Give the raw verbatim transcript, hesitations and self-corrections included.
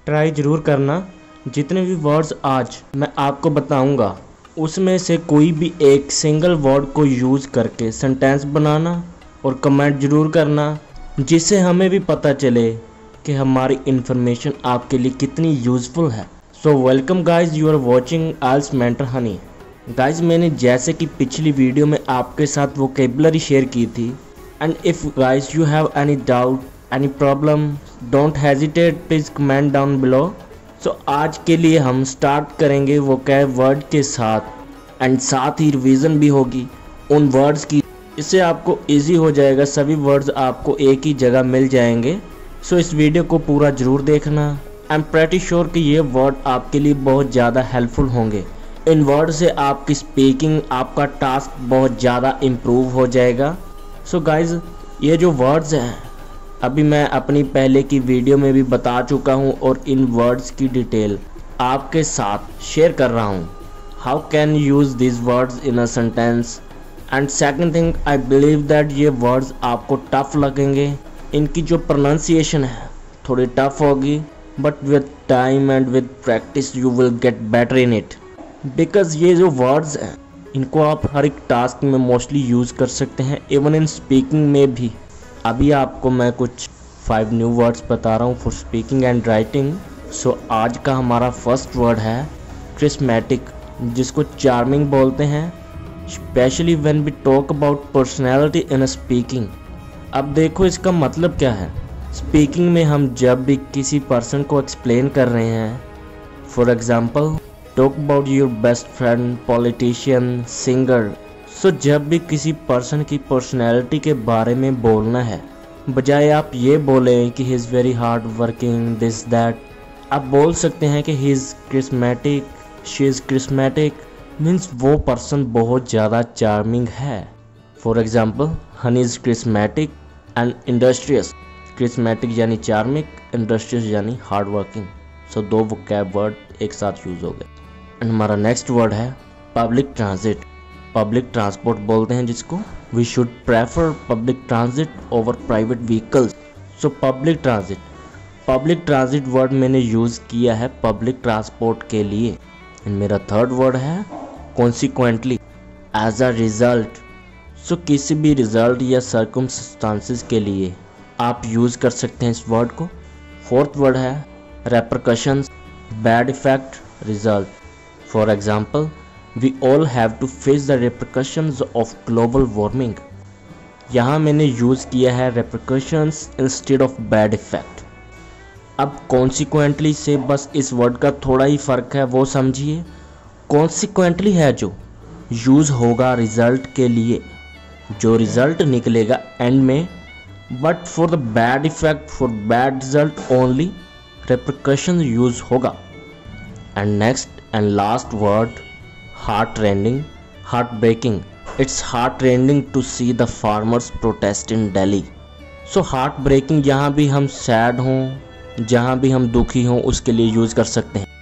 Try ज़रूर करना। जितने भी वर्ड्स आज मैं आपको बताऊंगा उसमें से कोई भी एक सिंगल वर्ड को यूज़ करके सेंटेंस बनाना और कमेंट ज़रूर करना, जिससे हमें भी पता चले कि हमारी इन्फॉर्मेशन आपके लिए कितनी यूज़फुल है। So welcome guys, you are watching IELTS mentor Honey. Guys, मैंने जैसे कि पिछली वीडियो में आपके साथ वोकेबलरी शेयर की थी, and if guys you have any doubt, any problem, don't hesitate, please comment down below. So आज के लिए हम स्टार्ट करेंगे वोकैब वर्ड के साथ, एंड साथ ही रिवीजन भी होगी उन वर्ड्स की। इससे आपको इजी हो जाएगा, सभी वर्ड्स आपको एक ही जगह मिल जाएंगे। सो इस वीडियो को पूरा ज़रूर देखना। आई एम प्रेटी श्योर कि ये वर्ड आपके लिए बहुत ज़्यादा हेल्पफुल होंगे। इन वर्ड से आपकी स्पीकिंग, आपका टास्क बहुत ज़्यादा इम्प्रूव हो जाएगा। सो so गाइज, ये जो वर्ड्स हैं अभी मैं अपनी पहले की वीडियो में भी बता चुका हूँ और इन वर्ड्स की डिटेल आपके साथ शेयर कर रहा हूँ। How can use this words in a sentence. And second thing, I believe that ये वर्ड्स आपको टफ लगेंगे। इनकी जो प्रोनाउंसिएशन है थोड़ी टफ होगी, but with time and with practice you will get better in it. Because ये जो वर्ड्स हैं इनको आप हर एक टास्क में मोस्टली यूज़ कर सकते हैं, इवन इन स्पीकिंग में भी। अभी आपको मैं कुछ फाइव न्यू वर्ड्स बता रहा हूँ for speaking and writing. So आज का हमारा फर्स्ट वर्ड है क्रिस्मेटिक, जिसको चार्मिंग बोलते हैं, specially when we talk about personality in speaking. अब देखो इसका मतलब क्या है। स्पीकिंग में हम जब भी किसी पर्सन को एक्सप्लेन कर रहे हैं, for example talk about your best friend, politician, singer. So जब भी किसी पर्सन की पर्सनैलिटी के बारे में बोलना है, बजाय आप ये बोलें कि he is very hard working, this that, आप बोल सकते हैं कि he is charismatic, she is charismatic, means वो पर्सन बहुत ज़्यादा चार्मिंग है। For example, Honey is charismatic and industrious. Charismatic यानी चार्मिक, इंडस्ट्रियस यानी हार्ड वर्किंग। सो दो वोकैब वर्ड एक साथ यूज़ हो गए। एंड हमारा नेक्स्ट वर्ड है पब्लिक ट्रांजिट। पब्लिक ट्रांसपोर्ट बोलते हैं जिसको। We should prefer public transit over private vehicles. So public transit, public transit word मैंने यूज़ किया है पब्लिक ट्रांसपोर्ट के लिए। एंड मेरा थर्ड वर्ड है consequently, as a result. So किसी भी रिज़ल्ट या सर्कमस्टांसेस के लिए आप यूज़ कर सकते हैं इस वर्ड को। फोर्थ वर्ड है repercussions, bad effect, result. For example, we all have to face the repercussions of global warming. यहाँ मैंने यूज़ किया है repercussions instead of bad effect. अब कॉन्सिक्वेंटली से बस इस वर्ड का थोड़ा ही फ़र्क है, वो समझिए। कॉन्सिक्वेंटली है जो यूज़ होगा रिज़ल्ट के लिए, जो रिज़ल्ट निकलेगा एंड में, but for the bad effect, for bad result only repercussion use होगा। And next and last word, heart rending, heart breaking. It's heart rending to see the farmers protest in Delhi. So heart breaking, यहाँ भी हम sad हों, जहाँ भी हम दुखी हों, उसके लिए यूज़ कर सकते हैं।